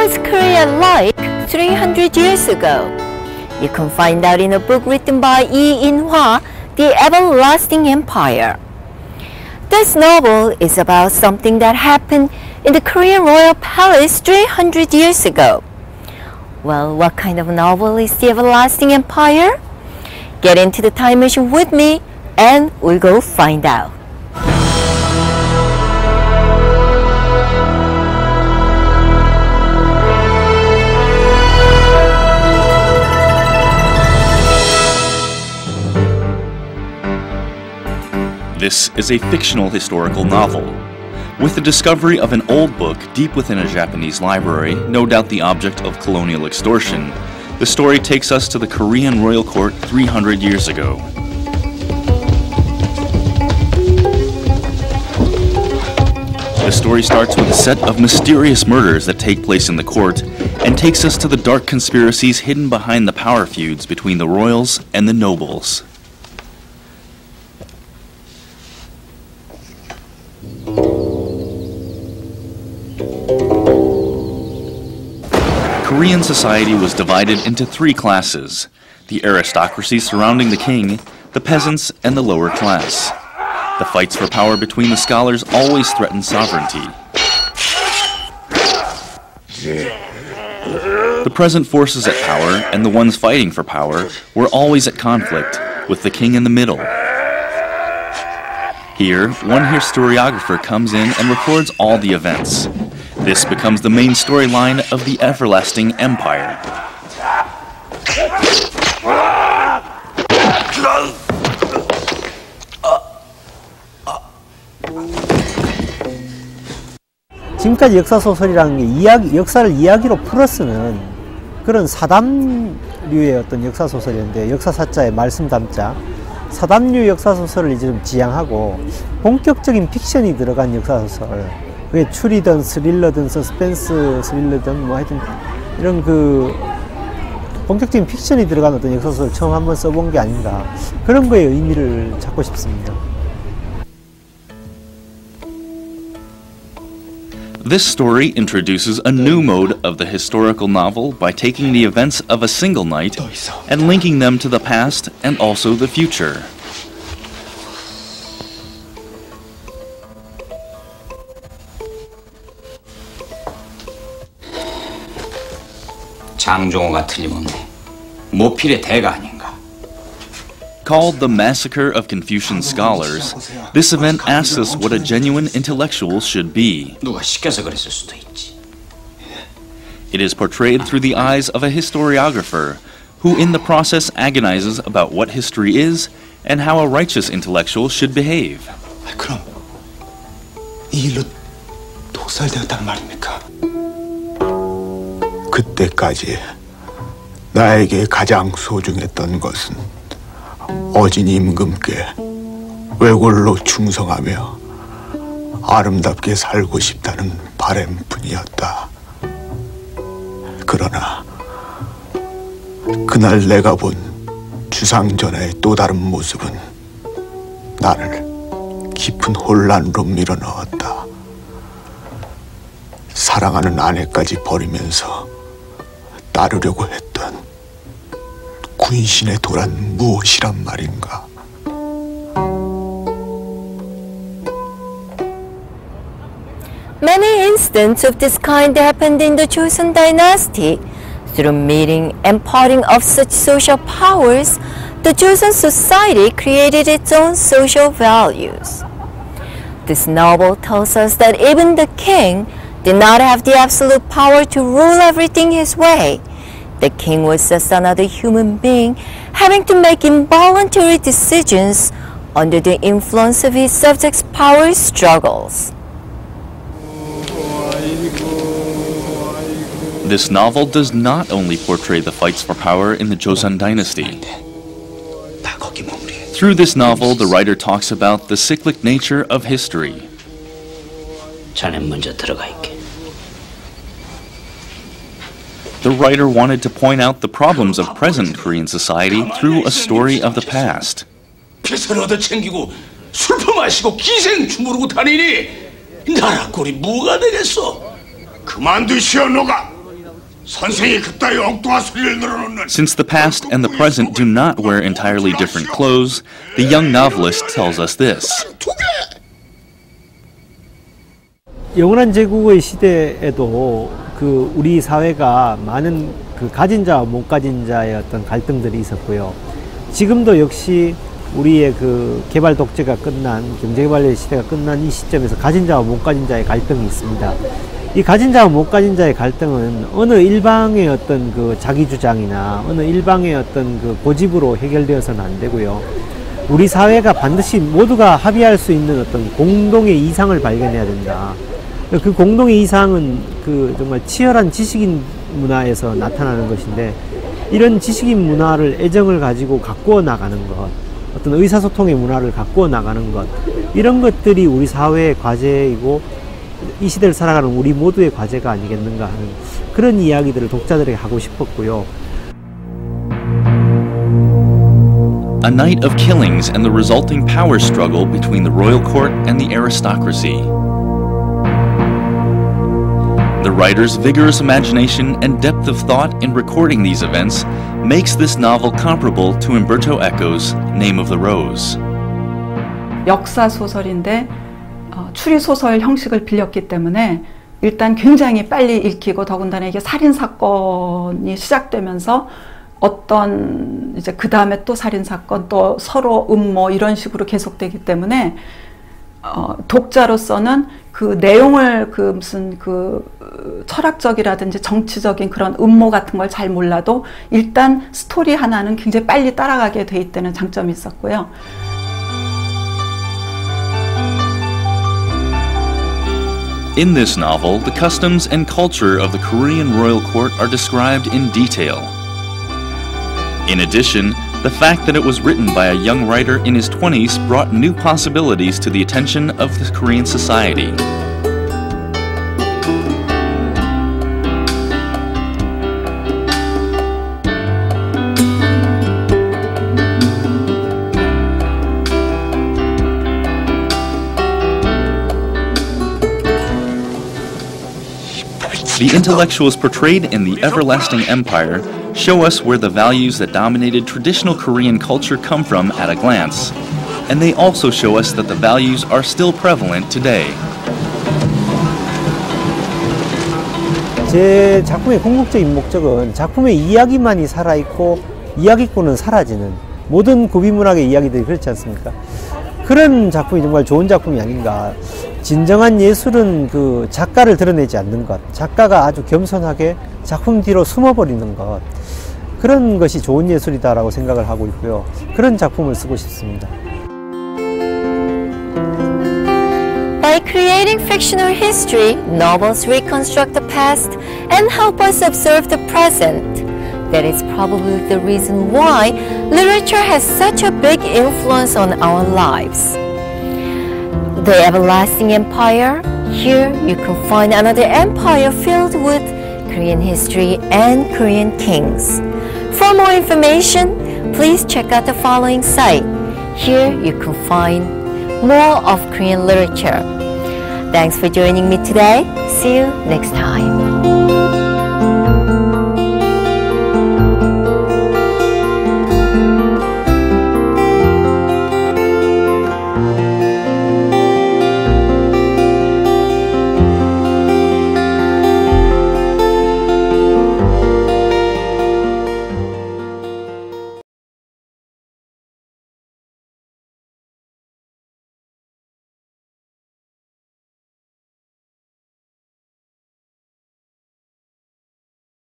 was Korea like 300 years ago? You can find out in a book written by Lee In-hwa, The Everlasting Empire. This novel is about something that happened in the Korean royal palace 300 years ago. Well, what kind of novel is The Everlasting Empire? Get into the time machine with me and we'll go find out. This is a fictional historical novel. With the discovery of an old book deep within a Japanese library, no doubt the object of colonial extortion, the story takes us to the Korean royal court 300 years ago. The story starts with a set of mysterious murders that take place in the court and takes us to the dark conspiracies hidden behind the power feuds between the royals and the nobles. Korean society was divided into three classes: the aristocracy surrounding the king, the peasants, and the lower class. The fights for power between the scholars always threatened sovereignty. The present forces at power and the ones fighting for power were always at conflict, with the king in the middle. Here, one historiographer comes in and records all the events. This becomes the main storyline of The Everlasting Empire. 지금까지 역사소설이라는 게 역사를 이야기로 풀어쓰는 그런 사담류의 어떤 역사소설이었는데, 역사사자에 말씀 담자, 사담류 역사소설을 이제 좀 지향하고 본격적인 픽션이 들어간 역사소설, 그게 추리든 스릴러든 서스펜스 스릴러든 뭐 하여튼 이런 그 본격적인 픽션이 들어간 어떤 역사소설을 처음 한번 써본 게 아닌가, 그런 거에 의미를 찾고 싶습니다. This story introduces a new mode of the historical novel by taking the events of a single night and linking them to the past and also the future. 장종호가 틀림없네. 모필의 대가 아닌가. Called the Massacre of Confucian Scholars, this event asks us what a genuine intellectual should be. 누가 시켜서 그랬을 수도 있지. It is portrayed through the eyes of a historiographer, who in the process agonizes about what history is and how a righteous intellectual should behave. 그럼 이 일로 독살되었단 말입니까? 그때까지 나에게 가장 소중했던 것은 어진 임금께 외골로 충성하며 아름답게 살고 싶다는 바람뿐이었다. 그러나 그날 내가 본 주상전하의 또 다른 모습은 나를 깊은 혼란으로 밀어넣었다. 사랑하는 아내까지 버리면서 따르려고 했던 군신의 도란 무엇이란 말인가? Many instances of this kind happened in the Joseon dynasty. Through meeting and parting of such social powers, the Joseon society created its own social values. This novel tells us that even the king did not have the absolute power to rule everything his way. The king was just another human being having to make involuntary decisions under the influence of his subjects' power struggles. This novel does not only portray the fights for power in the Joseon dynasty. Through this novel, the writer talks about the cyclic nature of history. 자넨 먼저 들어가 있게. The writer wanted to point out the problems of present Korean society through a story of the past. 폐선을 얻어 챙기고 술퍼 마시고 기생 주무르고 다니니 나라 꼴이 뭐가 되겠어? 그만두시오, 노가. 선생이 그따위 엉뚱한 소리를 늘어놓는. Since the past and the present do not wear entirely different clothes, the young novelist tells us this. 영원한 제국의 시대에도 그 우리 사회가 많은 그 가진 자와 못 가진 자의 어떤 갈등들이 있었고요. 지금도 역시 우리의 그 개발 독재가 끝난 경제개발의 시대가 끝난 이 시점에서 가진 자와 못 가진 자의 갈등이 있습니다. 이 가진 자와 못 가진 자의 갈등은 어느 일방의 어떤 그 자기 주장이나 어느 일방의 어떤 그 고집으로 해결되어서는 안 되고요. 우리 사회가 반드시 모두가 합의할 수 있는 어떤 공동의 이상을 발견해야 된다. 그 공동의 이상은 그 정말 치열한 지식인 문화에서 나타나는 것인데, 이런 지식인 문화를 애정을 가지고 가꾸어 나가는 것, 어떤 의사소통의 문화를 가꾸어 나가는 것, 이런 것들이 우리 사회의 과제이고 이 시대를 살아가는 우리 모두의 과제가 아니겠는가 하는 그런 이야기들을 독자들에게 하고 싶었고요. A night of killings and the resulting power struggle between the royal court and the aristocracy. The writer's vigorous imagination and depth of thought in recording these events makes this novel comparable to Umberto Eco's Name of the Rose. 역사 소설인데 추리소설 형식을 빌렸기 때문에 일단 굉장히 빨리 읽히고, 더군다나 이게 살인사건이 시작되면서 어떤 이제 그 다음에 또 살인사건, 또 서로 음모 이런 식으로 계속되기 때문에 독자로서는 그 내용을 그 무슨 그 철학적이라든지 정치적인 그런 음모 같은 걸 잘 몰라도 일단 스토리 하나는 굉장히 빨리 따라가게 돼 있다는 장점이 있었고요. In this novel, the customs and culture of the Korean royal court are described in detail. In addition, the fact that it was written by a young writer in his 20s brought new possibilities to the attention of the Korean society. The intellectuals portrayed in The Everlasting Empire show us where the values that dominated traditional Korean culture come from at a glance, and they also show us that the values are still prevalent today. 제 작품의 궁극적인 목적은 작품의 이야기만이 살아있고 이야기꾼은 사라지는, 모든 구비문학의 이야기들이 그렇지 않습니까? 그런 작품이 정말 좋은 작품이 아닌가. 진정한 예술은 그 작가를 드러내지 않는 것, 작가가 아주 겸손하게 작품 뒤로 숨어버리는 것, 그런 것이 좋은 예술이다라고 생각을 하고 있고요. 그런 작품을 쓰고 싶습니다. By creating fictional history, novels reconstruct the past and help us observe the present. That is probably the reason why literature has such a big influence on our lives. The Everlasting Empire. Here you can find another empire filled with Korean history and Korean kings. For more information, please check out the following site. Here you can find more of Korean literature. Thanks for joining me today. See you next time.